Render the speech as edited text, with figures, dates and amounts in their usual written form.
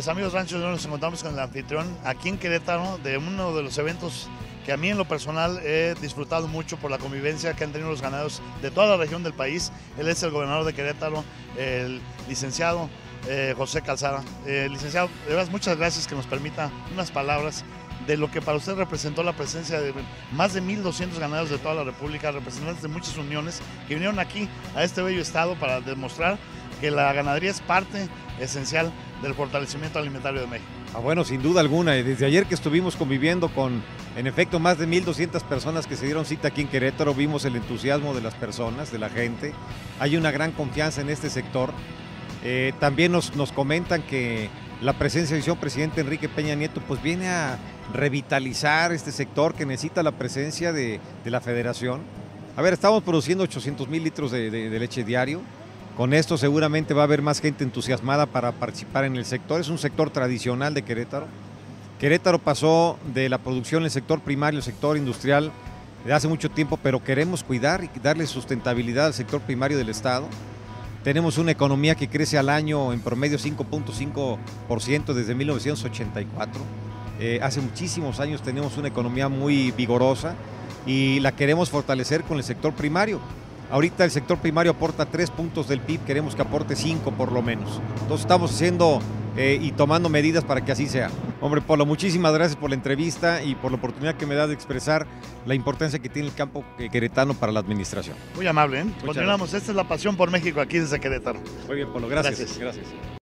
Pues amigos ranchos, nos encontramos con el anfitrión aquí en Querétaro de uno de los eventos que a mí en lo personal he disfrutado mucho por la convivencia que han tenido los ganaderos de toda la región del país. Él es el gobernador de Querétaro, el licenciado José Calzada. Licenciado, de verdad muchas gracias que nos permita unas palabras de lo que para usted representó la presencia de más de 1,200 ganaderos de toda la República, representantes de muchas uniones que vinieron aquí a este bello estado para demostrar que la ganadería es parte esencial del fortalecimiento alimentario de México. Bueno, sin duda alguna, desde ayer que estuvimos conviviendo con, en efecto, más de 1,200 personas que se dieron cita aquí en Querétaro, vimos el entusiasmo de las personas, de la gente, hay una gran confianza en este sector. También nos comentan que la presencia del señor presidente Enrique Peña Nieto pues viene a revitalizar este sector que necesita la presencia de la federación. A ver, estamos produciendo 800,000 litros de leche diario. Con esto seguramente va a haber más gente entusiasmada para participar en el sector. Es un sector tradicional de Querétaro. Querétaro pasó de la producción en el sector primario al sector industrial de hace mucho tiempo, pero queremos cuidar y darle sustentabilidad al sector primario del estado. Tenemos una economía que crece al año en promedio 5.5% desde 1984. Hace muchísimos años tenemos una economía muy vigorosa y la queremos fortalecer con el sector primario. Ahorita el sector primario aporta 3 puntos del PIB, queremos que aporte 5 por lo menos. Entonces estamos haciendo y tomando medidas para que así sea. Hombre, Polo, muchísimas gracias por la entrevista y por la oportunidad que me da de expresar la importancia que tiene el campo queretano para la administración. Muy amable, ¿eh? Continuamos, Gracias. esta es la pasión por México aquí desde Querétaro. Muy bien, Polo, gracias.